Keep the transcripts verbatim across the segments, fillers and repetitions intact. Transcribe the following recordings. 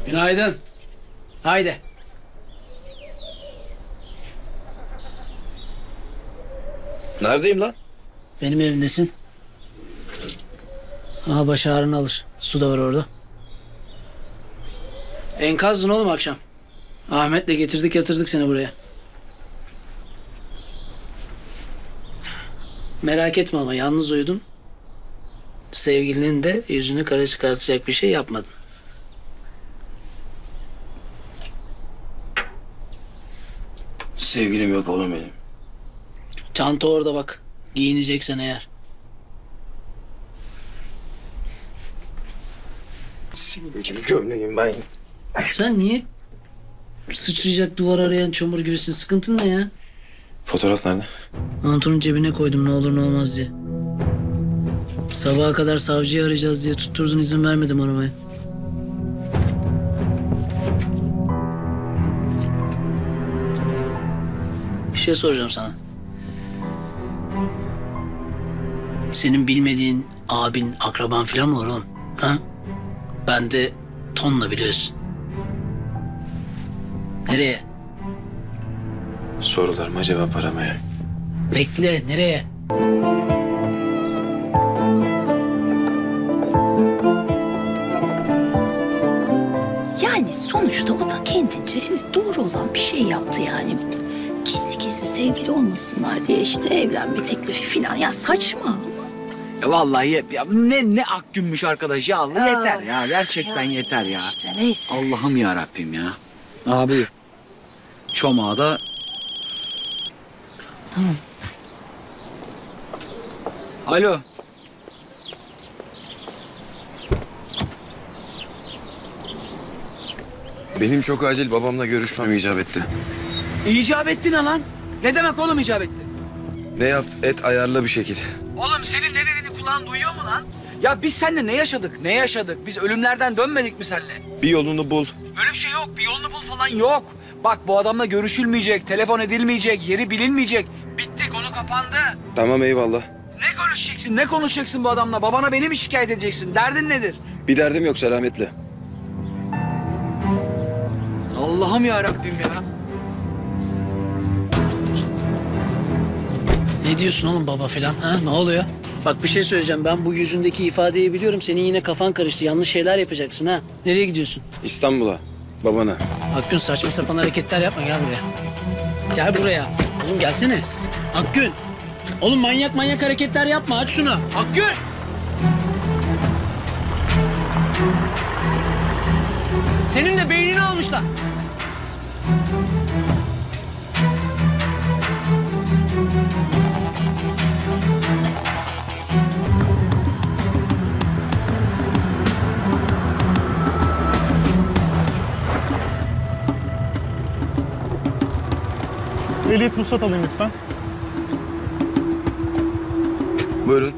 Günaydın. Haydi. Neredeyim lan? Benim evimdesin. Aha baş ağrını alır. Su da var orada. Enkazdın oğlum akşam. Ahmet'le getirdik yatırdık seni buraya. Merak etme ama yalnız uyudun. Sevgilinin de yüzünü kara çıkartacak bir şey yapmadın. Sevgilim yok oğlum benim. Çanta orada bak. Giyineceksen eğer. Senin gibi gömleğim ben. Sen niye sıçrayacak duvar arayan çamur gibisin? Sıkıntın ne ya? Fotoğraf nerede? Anton'un cebine koydum ne olur ne olmaz diye. Sabaha kadar savcıyı arayacağız diye tutturdun, izin vermedim aramaya. Bir şey soracağım sana. Senin bilmediğin abin, akraban falan mı var oğlum? Ha? Ben de tonla biliyorsun. Nereye? Sorularıma cevap aramaya. Bekle, nereye? Yani sonuçta o da kendince şimdi doğru olan bir şey yaptı yani. Gizli gizli sevgili olmasınlar diye işte evlenme teklifi falan. Ya saçma ama. Ya vallahi ya, ya ne ne ak günmüş arkadaş ya. Allah yeter ya. Gerçekten Ya, yeter ya. İşte neyse. Allah'ım ya Rabbim ya. Abi çomağı da Tamam. alo. Benim çok acil babamla görüşmem icap etti. İcap etti ne lan? Ne demek oğlum icap etti? Ne yap et ayarla bir şekil. Oğlum senin ne dediğini kulağın duyuyor mu lan? Ya biz seninle ne yaşadık? Ne yaşadık? Biz ölümlerden dönmedik mi seninle? Bir yolunu bul. Öyle bir şey yok. Bir yolunu bul falan yok. Bak bu adamla görüşülmeyecek, telefon edilmeyecek, yeri bilinmeyecek. Bitti, konu kapandı. Tamam eyvallah. Ne konuşacaksın? Ne konuşacaksın bu adamla? Babana beni mi şikayet edeceksin? Derdin nedir? Bir derdim yok selametle. Allah'ım ya Rabbim ya. Ne diyorsun oğlum baba falan? Ha? Ne oluyor? Bak bir şey söyleyeceğim. Ben bu yüzündeki ifadeyi biliyorum. Senin yine kafan karıştı. Yanlış şeyler yapacaksın ha. Nereye gidiyorsun? İstanbul'a. Babana. Akgün saçma sapan hareketler yapma. Gel buraya. Gel buraya. Oğlum gelsene. Akgün. Oğlum manyak manyak hareketler yapma. Aç şunu. Akgün. Senin de beynini almışlar. Ehliyet ruhsat alayım lütfen. Buyurun.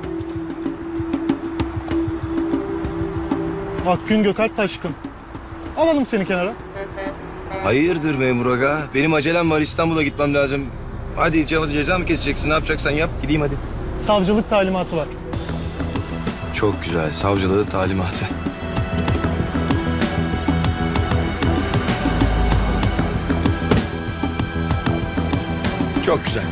Akgün Gökalp Taşkın. Alalım seni kenara. Hayırdır memur aga? Benim acelem var, İstanbul'a gitmem lazım. Hadi ceza, ceza mı keseceksin? Ne yapacaksan yap. Gideyim hadi. Savcılık talimatı var. Çok güzel. Savcılığın talimatı. Çok güzel.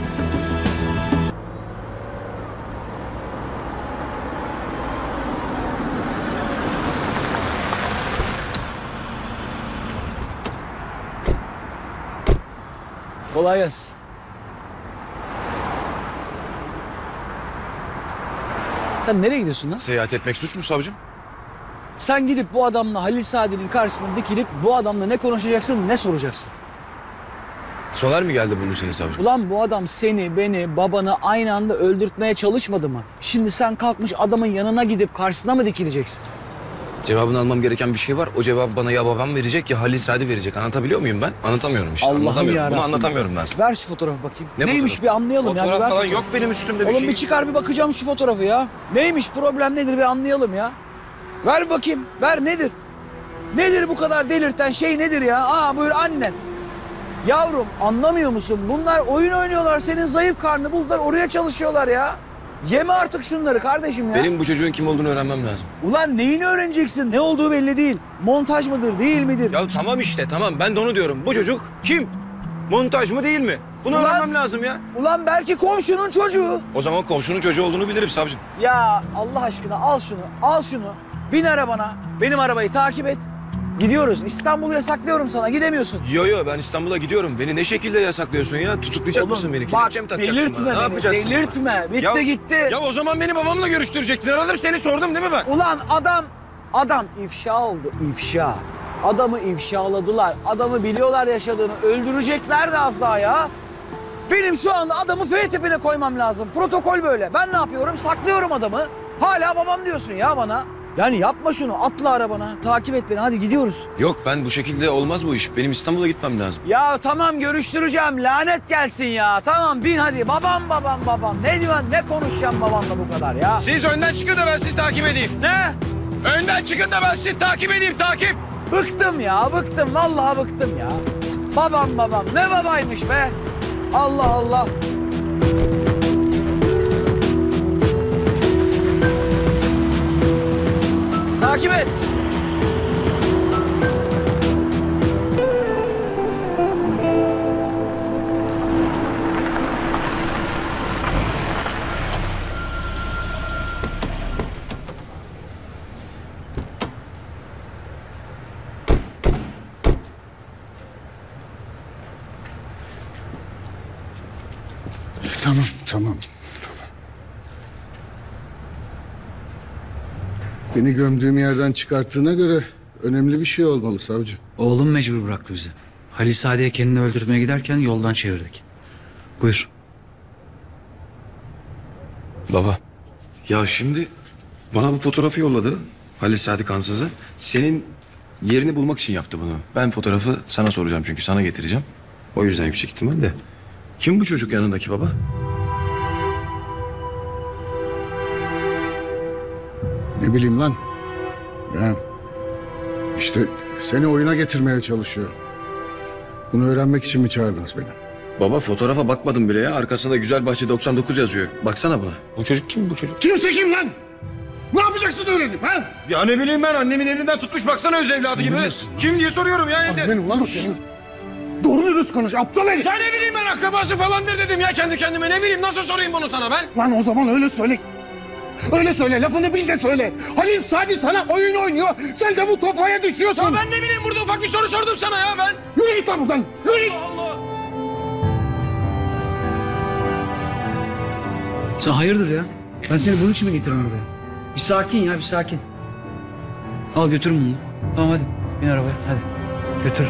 Kolay gelsin. Sen nereye gidiyorsun lan? Seyahat etmek suç mu savcım? Sen gidip bu adamla Halil Sadi'nin karşısına dikilip bu adamla ne konuşacaksın, ne soracaksın? Soner mi geldi buldu seni savcım? Ulan bu adam seni, beni, babanı aynı anda öldürtmeye çalışmadı mı? Şimdi sen kalkmış adamın yanına gidip karşısına mı dikileceksin? Cevabını almam gereken bir şey var. O cevabı bana ya babam verecek ya Halil Sadi verecek. Anlatabiliyor muyum ben? Anlatamıyorum işte. Allah'ım Anlatamıyorum. yarabbim. Bunu anlatamıyorum ben sana. Ver şu fotoğrafı bakayım. Ne Neymiş fotoğrafı? bir anlayalım. Fotoğraf yani. Ver falan fotoğrafı. yok benim üstümde bir Oğlum şey. bir çıkar bir bakacağım şu fotoğrafı ya. Neymiş problem nedir bir anlayalım ya. Ver bakayım. Ver nedir? Nedir bu kadar delirten şey nedir ya? Aa buyur annen. Yavrum anlamıyor musun? Bunlar oyun oynuyorlar. Senin zayıf karnını buldular oraya çalışıyorlar ya. Yeme artık şunları kardeşim ya. Benim bu çocuğun kim olduğunu öğrenmem lazım. Ulan neyini öğreneceksin? Ne olduğu belli değil. Montaj mıdır, değil midir? Ya tamam işte tamam ben de onu diyorum. Bu çocuk kim? Montaj mı değil mi? Bunu Ulan- öğrenmem lazım ya. Ulan belki komşunun çocuğu. O zaman komşunun çocuğu olduğunu bilirim savcım. Ya Allah aşkına al şunu, al şunu. Bin arabana, benim arabayı takip et. Gidiyoruz. İstanbul'u yasaklıyorum sana, gidemiyorsun. Yo yo ben İstanbul'a gidiyorum. Beni ne şekilde yasaklıyorsun ya? Tutuklayacak mısın beni? bak Kelepçe mi takacaksın delirtme bana? Ne beni, yapacaksın? delirtme. Bitti Ya- gitti. Ya o zaman beni babamla görüştürecektin. Aradım seni sordum değil mi ben? Ulan adam, adam ifşa oldu, ifşa. Adamı ifşaladılar. Adamı biliyorlar yaşadığını. Öldürecekler de az daha ya. Benim şu anda adamı F tipine koymam lazım. Protokol böyle. Ben ne yapıyorum? Saklıyorum adamı. Hala babam diyorsun ya bana. Yani yapma şunu. Atla arabana. Takip et beni. Hadi gidiyoruz. Yok ben bu şekilde olmaz bu iş. Benim İstanbul'a gitmem lazım. Ya tamam görüştüreceğim. Lanet gelsin ya. Tamam bin hadi. Babam babam babam. Ne diyorsun? Ne konuşacağım babamla bu kadar ya? Siz önden çıkın da ben sizi takip edeyim. Ne? Önden çıkın da ben sizi takip edeyim. Takip. Bıktım ya. Bıktım. Vallahi bıktım ya. Babam babam. Ne babaymış be? Allah Allah. Takip et. Tamam, tamam, tamam. Beni gömdüğüm yerden çıkarttığına göre önemli bir şey olmalı savcı. Oğlum mecbur bıraktı bizi. Halil Saadet'e kendini öldürmeye giderken yoldan çevirdik. Buyur. Baba. Ya şimdi bana bu fotoğrafı yolladı. Halil Sadık Ansız'ı. Senin yerini bulmak için yaptı bunu. Ben fotoğrafı sana soracağım çünkü sana getireceğim. O yüzden yüksek ihtimal de. Kim bu çocuk yanındaki baba? Ne bileyim lan. Ya işte seni oyuna getirmeye çalışıyor. Bunu öğrenmek için mi çağırdınız beni? Baba fotoğrafa bakmadım bile ya. Arkasında Güzelbahçe doksan dokuz yazıyor. Baksana buna. Bu çocuk kim bu çocuk? Kimse kim lan? Ne yapacaksın öğrenip ha? Ya ne bileyim ben annemin elinden tutmuş baksana öz evladı gibi. diyorsun? Kim diye soruyorum ya. Benim lan o senin. Doğru dürüst konuş aptal herif. Ya ne bileyim ben akrabası falandır dedim ya kendi kendime. Ne bileyim nasıl sorayım bunu sana ben? Lan o zaman öyle söyle. Öyle söyle, lafını bil de söyle. Halil Sadi sana oyun oynuyor. Sen de bu tofaya düşüyorsun. Ya ben ne bileyim burada ufak bir soru sordum sana ya ben. Yürü git lan buradan. Yürü git. Allah. Sen hayırdır ya? Ben seni bunun için mi getirdim buraya? Bir sakin ya, bir sakin. Al götür bunu. Tamam hadi. Bin arabaya hadi. Götür.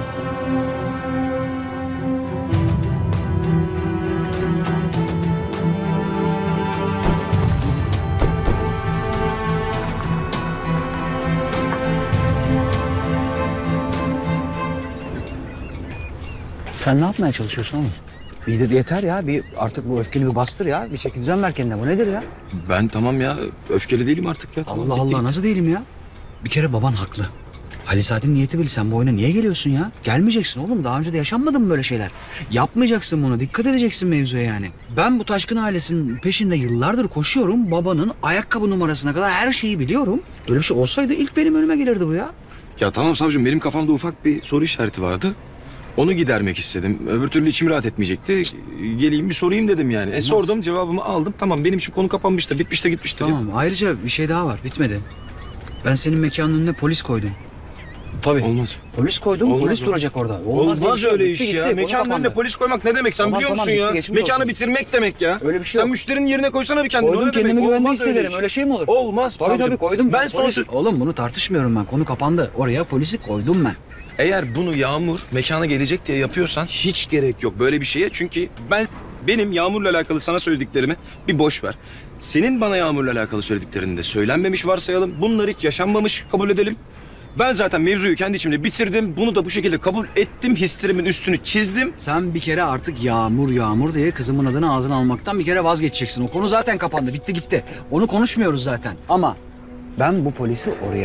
Sen ne yapmaya çalışıyorsun oğlum? Bir de yeter ya. Bir artık bu öfkeni bir bastır ya. Bir çeki düzen ver kendine. Bu nedir ya? Ben tamam ya öfkeli değilim artık ya. Tamam, Allah bitti. Allah nasıl değilim ya? Bir kere baban haklı. Halil Saadet'in niyeti belli. Sen bu oyuna niye geliyorsun ya? Gelmeyeceksin oğlum. Daha önce de yaşanmadı mı böyle şeyler? Yapmayacaksın bunu. Dikkat edeceksin mevzuya yani. Ben bu Taşkın ailesinin peşinde yıllardır koşuyorum. Babanın ayakkabı numarasına kadar her şeyi biliyorum. Böyle bir şey olsaydı ilk benim önüme gelirdi bu ya. Ya tamam savcım benim kafamda ufak bir soru işareti vardı. Onu gidermek istedim. Öbür türlü içim rahat etmeyecekti. Geleyim bir sorayım dedim yani. E, sordum cevabımı aldım. Tamam benim için konu kapanmıştı. Bitmişti gitmişti. Tamam. Ayrıca bir şey daha var. Bitmedi. Ben senin mekanın önüne polis koydum. Tabii. Olmaz. Polis koydum. Olmaz polis o. duracak orada. Olmaz, diye bir şey yok. öyle Bitti iş ya. gitti, konu Mekanın kapandı. önünde polis koymak ne demek sen Tamam, biliyor tamam, musun bitti, ya? geçmiş Mekanı olsun. bitirmek demek ya. Öyle bir şey Sen yok. müşterinin yerine koysana bir kendini. Koydum o ne kendimi demek? güvende Olmaz öyle hissederim. iş. Öyle şey mi olur? Olmaz Tabii savcım. tabii koydum. Ben Polisi- sonsuz... Oğlum bunu tartışmıyorum ben. Konu kapandı. Oraya polisi koydum ben. Eğer bunu Yağmur mekana gelecek diye yapıyorsan hiç gerek yok böyle bir şeye. Çünkü ben benim Yağmur'la alakalı sana söylediklerimi bir boş ver. Senin bana Yağmur'la alakalı söylediklerini de söylenmemiş varsayalım. Bunlar hiç yaşanmamış kabul edelim. Ben zaten mevzuyu kendi içimde bitirdim. Bunu da bu şekilde kabul ettim. Hislerimin üstünü çizdim. Sen bir kere artık Yağmur Yağmur diye kızımın adını ağzına almaktan bir kere vazgeçeceksin. O konu zaten kapandı. Bitti gitti. Onu konuşmuyoruz zaten. Ama ben bu polisi oraya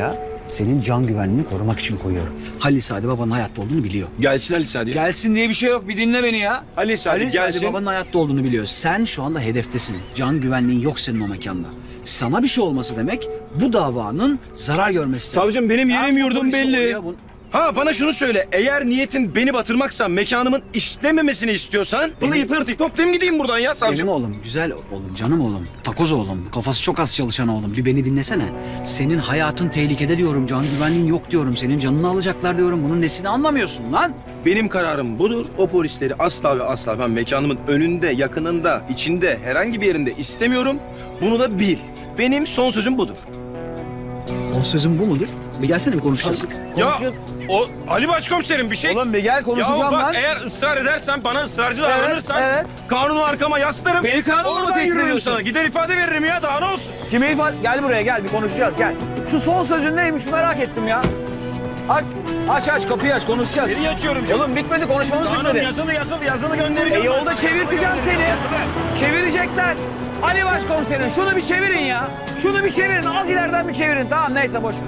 senin can güvenliğini korumak için koyuyorum. Halil Sadi babanın hayatta olduğunu biliyor. Gelsin Ali Sadi. Gelsin diye bir şey yok. Bir dinle beni ya. Ali Sadi Halil Sadi gelsin. babanın hayatta olduğunu biliyor. Sen şu anda hedeftesin. Can güvenliğin yok senin o mekanda. Sana bir şey olması demek bu davanın zarar görmesi. Savcım benim yerim Ha, yurdum polisi belli. oluyor bu- Ha bana şunu söyle. Eğer niyetin beni batırmaksa, mekanımın işlememesini istiyorsan... Pılıyı pırtıyı toplayayım gideyim buradan ya savcım. Benim oğlum, güzel oğlum, canım oğlum, takoz oğlum, kafası çok az çalışan oğlum. Bir beni dinlesene. Senin hayatın tehlikede diyorum, can güvenliğin yok diyorum. Senin canını alacaklar diyorum. Bunun nesini anlamıyorsun lan? Benim kararım budur. O polisleri asla ve asla ben mekanımın önünde, yakınında, içinde, herhangi bir yerinde istemiyorum. Bunu da bil. Benim son sözüm budur. Son sözüm bu mudur? Bir gelsene bir konuşacağız. Konuşacağız. O Ali Başkomiserim bir şey... Oğlum bir gel konuşacağım Ya bak lan. eğer ısrar edersen, bana ısrarcı Evet, davranırsan... evet. Kanunu arkama yaslarım. Beni kanunla mı Oradan tehdit yürürüm ediyorsun? sana. Gider ifade veririm ya, daha ne olsun? Kime ifade... Gel buraya gel bir konuşacağız gel. Şu son sözün neymiş merak ettim ya. Aç aç aç kapıyı aç konuşacağız. Seni açıyorum canım. Oğlum bitmedi konuşmamız Kanun bitmedi. yazılı yazılı yazılı E göndereceğim. ben yolda sana. çevirteceğim Yazılı seni. göndereceğim, yazılı. Çevirecekler. Ali Başkomiserim şunu bir çevirin ya. Şunu bir çevirin. Az ileriden bir çevirin. Tamam neyse boş ver.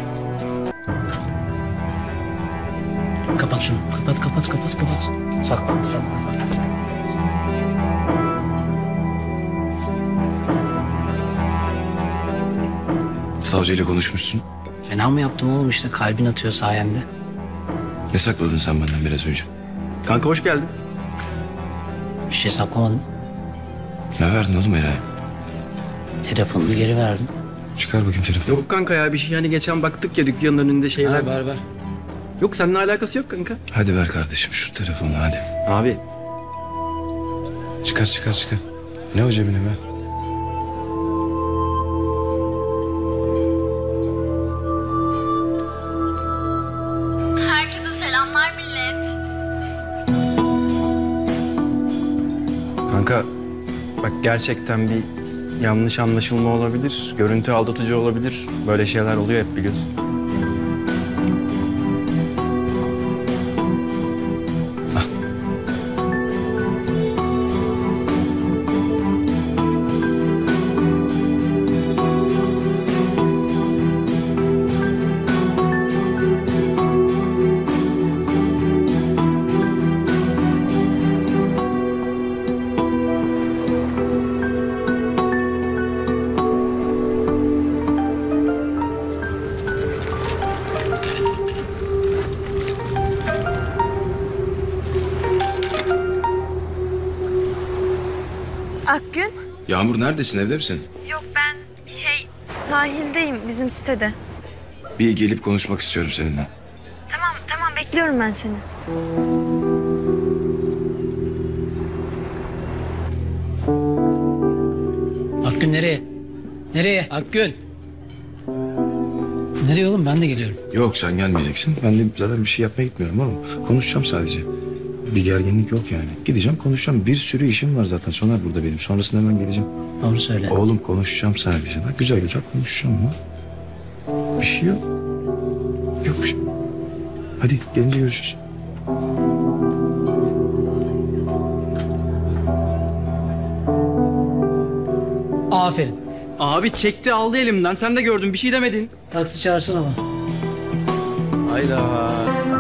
Kapat şunu. Kapat kapat kapat kapat. Saklan saklan saklan. Savcıyla konuşmuşsun. Fena mı yaptım oğlum işte kalbin atıyor sayemde. Ne sakladın sen benden biraz önce? Kanka hoş geldin. Bir şey saklamadım. Ne verdin oğlum Eray? Telefonumu geri verdim. Çıkar bakayım telefonu. Yok kanka ya bir şey hani geçen baktık ya dükkanın önünde şeyler. ver ver. Yok seninle alakası yok kanka. Hadi ver kardeşim şu telefonu hadi. Abi Çıkar çıkar çıkar. Ne o cebine ver. Herkese selamlar millet. kanka bak gerçekten bir yanlış anlaşılma olabilir. Görüntü aldatıcı olabilir. Böyle şeyler oluyor hep biliyorsun. Akgün? Yağmur neredesin, evde misin? Yok ben şey sahildeyim bizim sitede. Bir gelip konuşmak istiyorum seninle. Tamam tamam bekliyorum ben seni. Akgün nereye? Nereye? Akgün. Nereye oğlum ben de geliyorum. Yok sen gelmeyeceksin. Ben de zaten bir şey yapmaya gitmiyorum oğlum. Konuşacağım sadece. Bir gerginlik yok yani. Gideceğim konuşacağım. Bir sürü işim var zaten. Soner burada benim. Sonrasında hemen geleceğim. Doğru söyle. Oğlum konuşacağım sadece. Bak güzel güzel konuşacağım ha. Bir şey yok. Yok bir şey. Hadi gelince görüşürüz. Aferin. Abi çekti aldı elimden. Sen de gördün bir şey demedin. Taksi çağırsana bana. Hayda.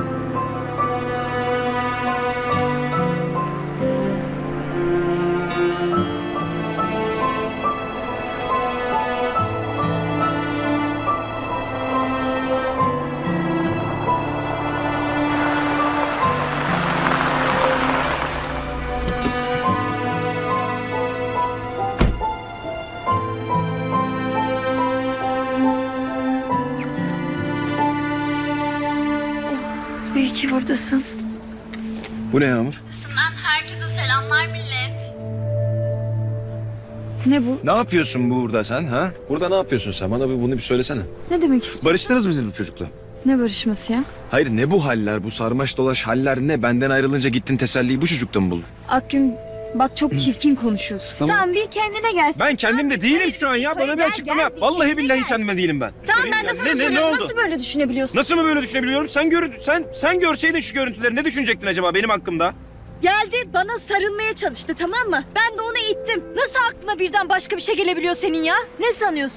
İyi ki buradasın. Bu ne Yağmur? Sından herkese selamlar millet. Ne bu? Ne yapıyorsun burada sen ha? Burada ne yapıyorsun sen? Bana bir, bunu bir söylesene. Ne demek istiyorsun? Barıştınız mı siz bu çocukla? Ne barışması ya? Hayır ne bu haller, bu sarmaş dolaş haller ne? Benden ayrılınca gittin teselliyi bu çocukta mı buldun? Akgün bak çok çirkin konuşuyorsun. Tamam, bir kendine gelsin. Ben kendimde değilim şu an ya. Bana bir Gel, açıklama gel, yap. bir Vallahi kendine billahi gel. kendime değilim ben. Tamam Söyleyeyim ben de ya. sana Ne- ne- soruyorum. ne oldu? Nasıl böyle düşünebiliyorsun? Nasıl mı böyle düşünebiliyorum? Sen gör sen sen görseydin şu görüntüleri ne düşünecektin acaba benim hakkımda? Geldi bana sarılmaya çalıştı tamam mı? Ben de onu ittim. Nasıl aklına birden başka bir şey gelebiliyor senin ya? Ne sanıyorsun?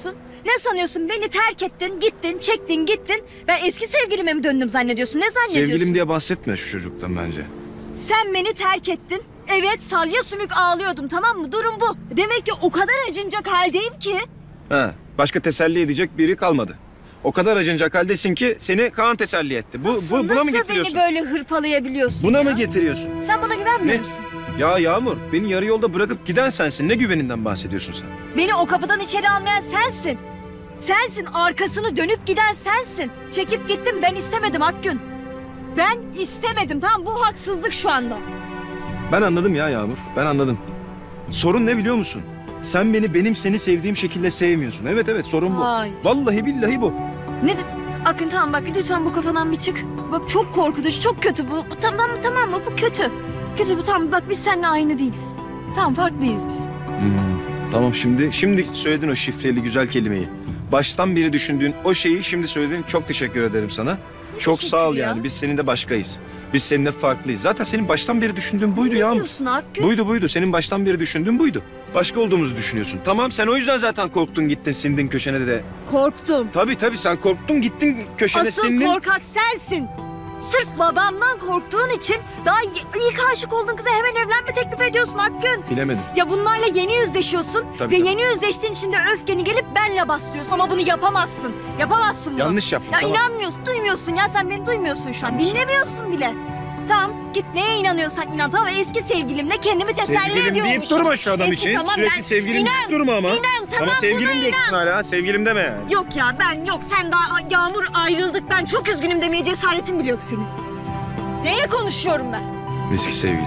Ne sanıyorsun? Beni terk ettin, gittin, çektin, gittin. Ben eski sevgilime mi döndüm zannediyorsun? Ne zannediyorsun? Sevgilim diye bahsetme şu çocuktan bence. Sen beni terk ettin. Evet, salya sümük ağlıyordum, tamam mı? Durum bu. Demek ki o kadar acınacak haldeyim ki. Ha, başka teselli edecek biri kalmadı. O kadar acınacak haldesin ki seni Kaan teselli etti. Bu, Nasıl, bu buna nasıl mı getiriyorsun? beni böyle hırpalayabiliyorsun Buna ya? mı getiriyorsun? Sen bana güvenmiyor Ne? musun? Ya Yağmur, beni yarı yolda bırakıp giden sensin. Ne güveninden bahsediyorsun sen? Beni o kapıdan içeri almayan sensin. Sensin, arkasını dönüp giden sensin. Çekip gittim, ben istemedim Akgün. Ben istemedim, tamam, bu haksızlık şu anda. Ben anladım ya Yağmur, ben anladım. Sorun ne biliyor musun? Sen beni benim seni sevdiğim şekilde sevmiyorsun. Evet evet, sorun bu. Hayır. Vallahi billahi bu. Ne de... Akgün tamam bak, lütfen bu kafadan bir çık. Bak çok korkutucu, çok kötü bu. Bu Tamam tamam mı? Bu kötü. Kötü bu, tamam, bak biz seninle aynı değiliz. Tamam, farklıyız biz. Hmm, tamam şimdi, şimdi söyledin o şifreli güzel kelimeyi. Baştan beri düşündüğün o şeyi şimdi söyledin. Çok teşekkür ederim sana. Ne Çok sağ ol teşekkür ya? yani. Biz seninle başkayız. Biz seninle farklıyız. Zaten senin baştan beri düşündüğün buydu Ne Yağmur. diyorsun Akgün? Buydu buydu. Senin baştan beri düşündüğün buydu. Başka olduğumuzu düşünüyorsun. Tamam, sen o yüzden zaten korktun, gittin sindin köşene de. Korktum. Tabii tabii, sen korktun gittin köşene Asıl sindin. korkak sensin. Sırf babamdan korktuğun için daha y- ilk aşık olduğun kıza hemen evlenme teklif ediyorsun Akgün. Bilemedim. Ya bunlarla yeni yüzleşiyorsun Tabii, ve tabii. yeni yüzleştiğin için de öfkeni gelip benle bastırıyorsun ama bunu yapamazsın. Yapamazsın bunu. Yanlış yaptın. Ya tamam. inanmıyorsun, duymuyorsun ya, sen beni duymuyorsun şu an. Yanlış. Dinlemiyorsun bile. Tamam, git neye inanıyorsan inan, tamam, eski sevgilimle kendimi teselli Sevgilim ediyormuşum. deyip durma şu adam Eski, için. tamam, Sürekli ben- sevgilim İnan, deyip durma ama. İnan, tamam, ama sevgilim buna diyorsun inan. hala. Sevgilim deme yani. Yok ya, ben yok, sen daha Yağmur ayrıldık, ben çok üzgünüm demeye cesaretin bile yok senin. Neyle konuşuyorum ben? Eski sevgilim.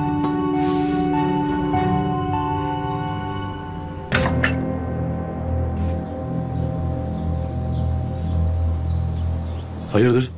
Hayırdır?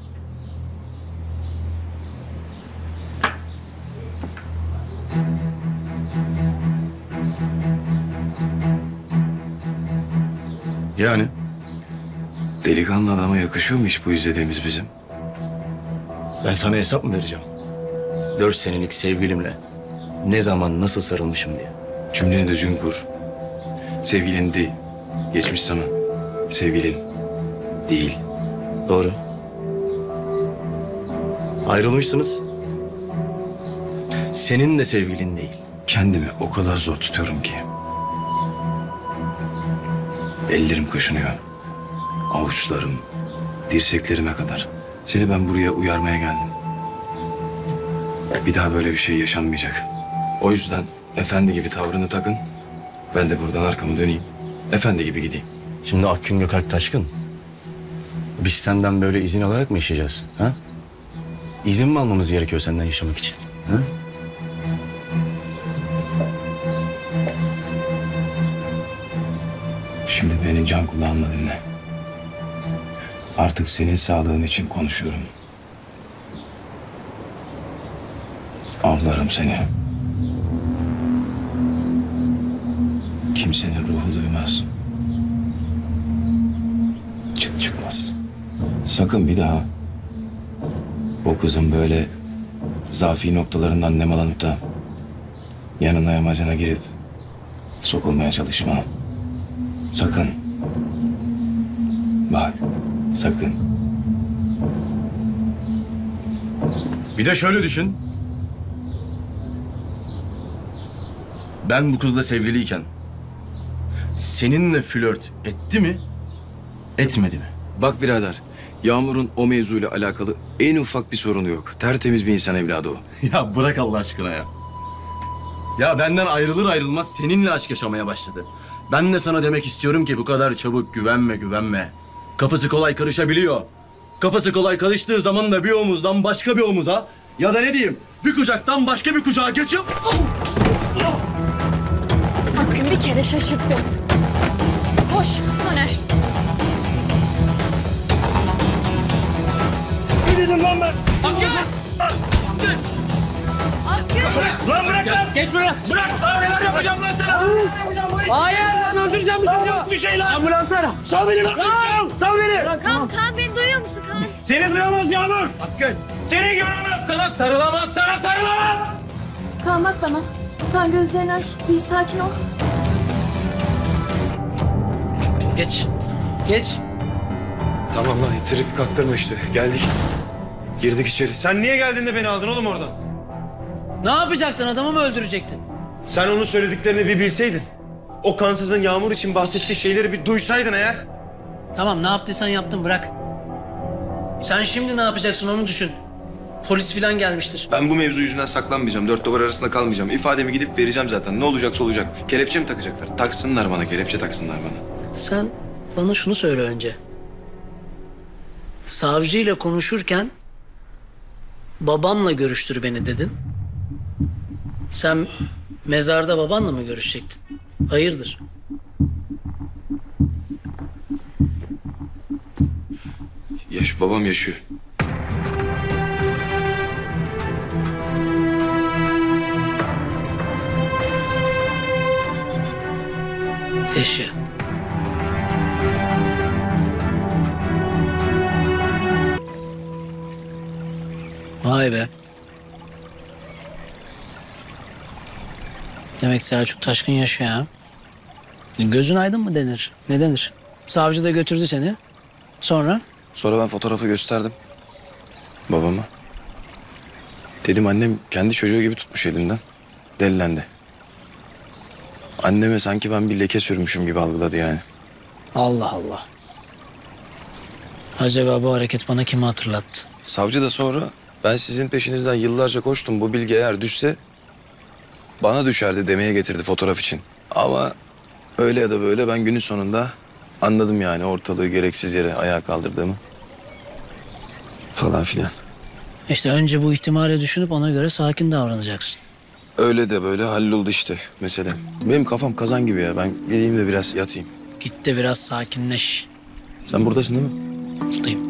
Yani? Delikanlı adama yakışıyor mu hiç bu izlediğimiz bizim? Ben sana hesap mı vereceğim? Dört senelik sevgilimle ne zaman nasıl sarılmışım diye. Cümleni düzgün kur. Sevgilin değil. Geçmiş zaman. Sevgilin değil. Doğru. Ayrılmışsınız. Senin de sevgilin değil. Kendimi o kadar zor tutuyorum ki. Ellerim kaşınıyor. Avuçlarım, dirseklerime kadar. Seni ben buraya uyarmaya geldim. Bir daha böyle bir şey yaşanmayacak. O yüzden efendi gibi tavrını takın. Ben de buradan arkamı döneyim. Efendi gibi gideyim. Şimdi Akgün Gökalp Taşkın. Biz senden böyle izin alarak mı yaşayacağız? Ha? İzin mi almamız gerekiyor senden yaşamak için? Ha? Şimdi beni can kulağımla dinle. Artık senin sağlığın için konuşuyorum. Avlarım seni. Kimsenin ruhu duymaz. Çıt çıkmaz. Sakın bir daha o kızın böyle zafi noktalarından nemalanıp da yanına yamacına girip sokulmaya çalışma. Sakın. Bak, sakın. Bir de şöyle düşün. Ben bu kızla sevgiliyken seninle flört etti mi, etmedi mi? Bak birader, Yağmur'un o mevzuyla alakalı en ufak bir sorunu yok. Tertemiz bir insan evladı o. Ya bırak Allah aşkına ya. Ya benden ayrılır ayrılmaz seninle aşk yaşamaya başladı. Ben de sana demek istiyorum ki bu kadar çabuk güvenme güvenme. Kafası kolay karışabiliyor. Kafası kolay karıştığı zaman da bir omuzdan başka bir omuza ya da ne diyeyim bir kucaktan başka bir kucağa geçip... Akgün bir kere şaşırttım. Koş Soner. Ne dedim lan ben? Akgün! Lan bırak lan! Geç buraya. Bırak lan, neler yapacağım lan sana? Hayır lan, öldüreceğim bir şey yok. Bir şey lan! Ambulans ara. Sal beni lan! Sal! Sal beni! Kaan, Kaan beni duyuyor musun Kaan? Seni duyamaz Yağmur! Akgün. Seni göremez, sana sarılamaz, sana sarılamaz! Kaan bak bana. Kaan gözlerini aç. Bir sakin ol. Geç. Geç. Tamam lan ittirip kaktırma işte. Geldik. Girdik içeri. Sen niye geldin de beni aldın oğlum oradan? Ne yapacaktın? Adamı mı öldürecektin? Sen onun söylediklerini bir bilseydin. O kansızın Yağmur için bahsettiği şeyleri bir duysaydın eğer. Tamam ne yaptıysan yaptın bırak. Sen şimdi ne yapacaksın onu düşün. Polis falan gelmiştir. Ben bu mevzu yüzünden saklanmayacağım. Dört duvar arasında kalmayacağım. İfademi gidip vereceğim zaten. Ne olacaksa olacak. Kelepçe mi takacaklar? Taksınlar bana. Kelepçe taksınlar bana. Sen bana şunu söyle önce. Savcıyla konuşurken babamla görüştür beni dedin. Sen mezarda babanla mı görüşecektin? Hayırdır? Yaş, babam yaşıyor. Eşi. Vay be. Demek Selçuk Taşkın yaşıyor ha. Gözün aydın mı denir? Ne denir? Savcı da götürdü seni. Sonra? Sonra ben fotoğrafı gösterdim babama. Dedim annem kendi çocuğu gibi tutmuş elinden. Delilendi. Anneme sanki ben bir leke sürmüşüm gibi algıladı yani. Allah Allah. Acaba bu hareket bana kimi hatırlattı? Savcı da sonra ben sizin peşinizden yıllarca koştum. Bu bilgi eğer düşse bana düşerdi demeye getirdi fotoğraf için. Ama öyle ya da böyle ben günün sonunda anladım yani ortalığı gereksiz yere ayağa kaldırdığımı. Falan filan. İşte önce bu ihtimali düşünüp ona göre sakin davranacaksın. Öyle de böyle halloldu işte mesele. Benim kafam kazan gibi ya. Ben gideyim de biraz yatayım. Git de biraz sakinleş. Sen buradasın değil mi? Buradayım.